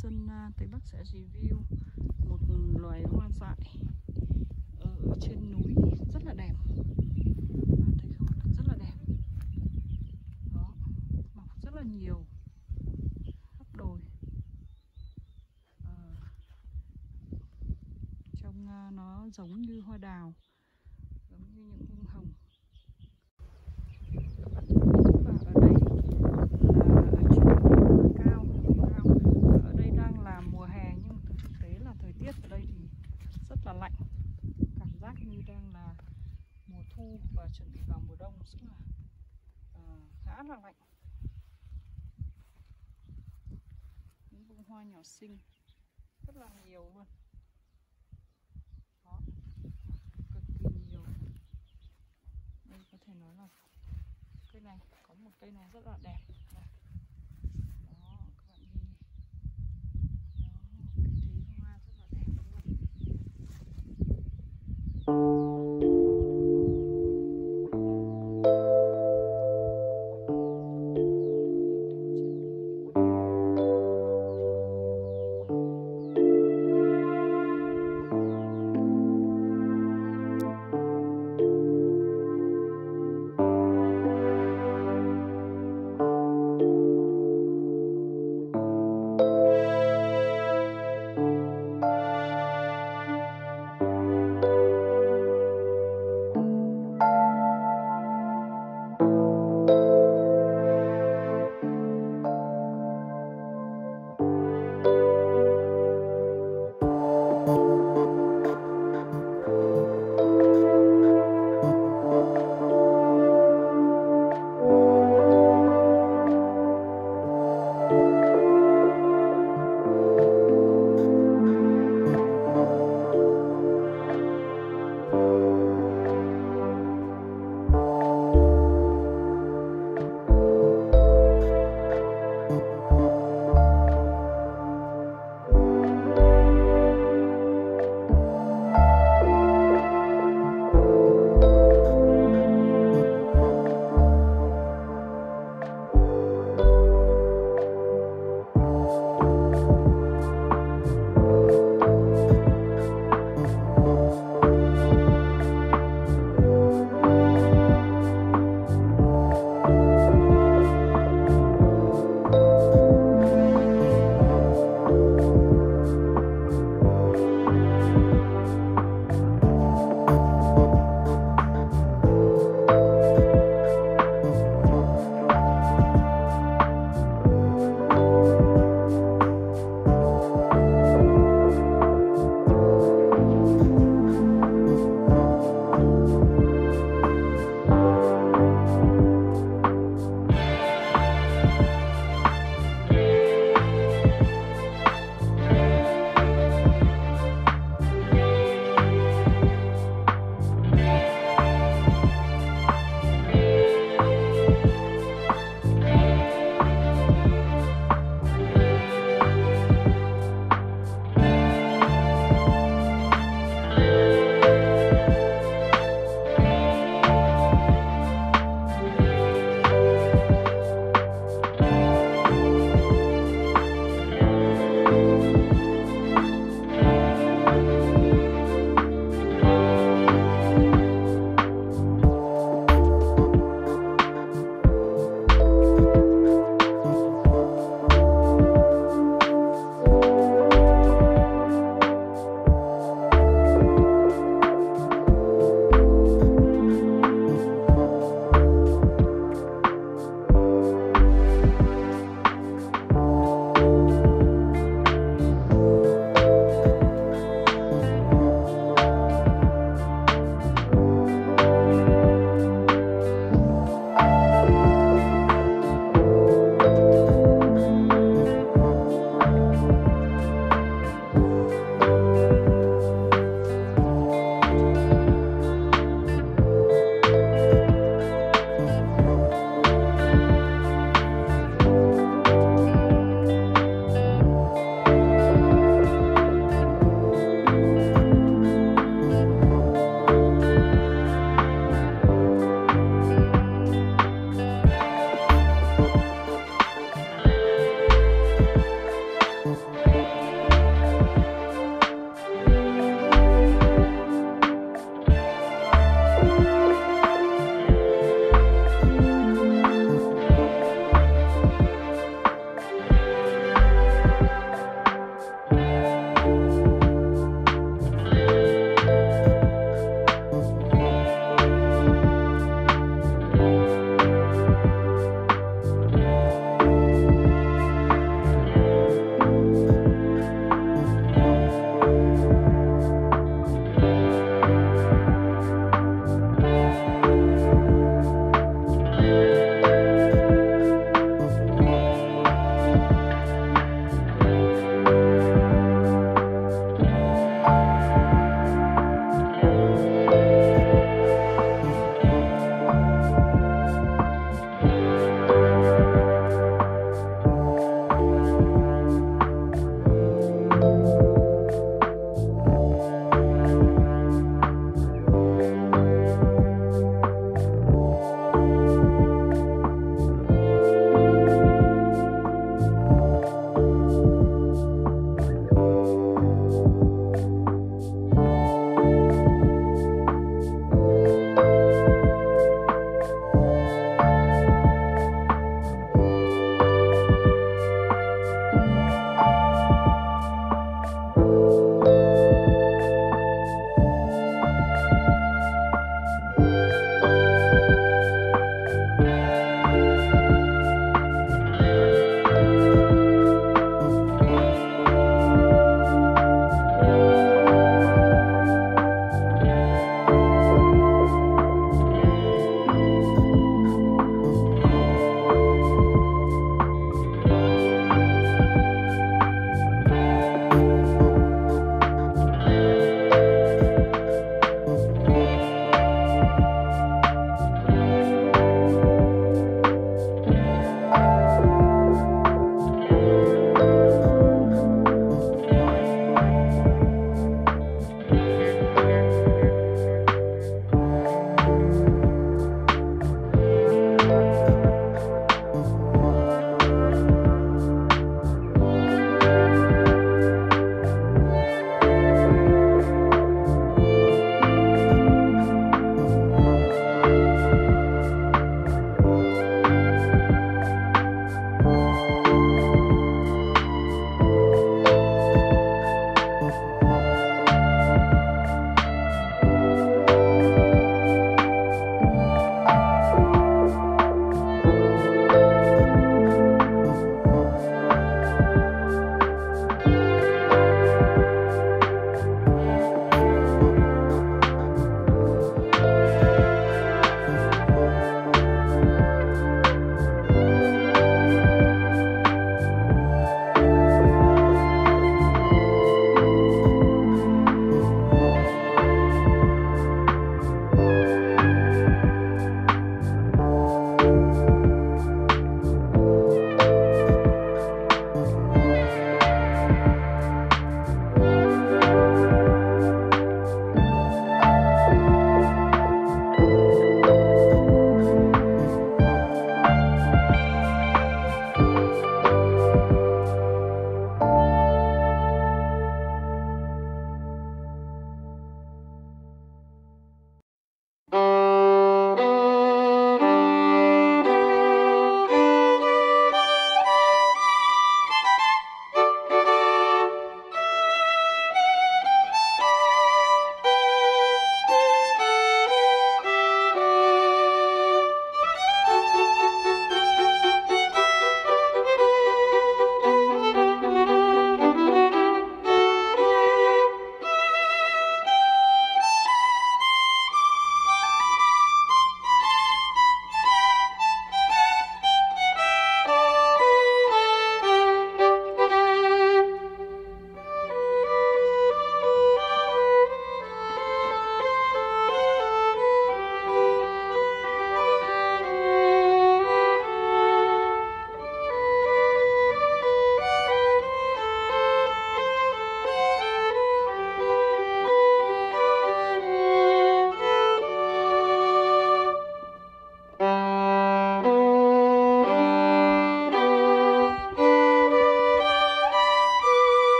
Xuân Tây Bắc sẽ review một loài hoa dại ở trên núi rất là đẹp. Bạn thấy không? Rất là đẹp. Đó, mọc rất là nhiều khắp đồi. Trông nó giống như hoa đào, giống như những bông hồng. Các bạn ở đây là ở trên núi cao. Ở đây đang là mùa hè nhưng thực tế là thời tiết ở đây thì rất là lạnh. Cảm giác như đang là mùa thu và chuẩn bị vào mùa đông, rất là khá là lạnh. Những bông hoa nhỏ xinh rất là nhiều luôn. Đó, cực kỳ nhiều. Đây có thể nói là cây này, có một cây này rất là đẹp. Đây.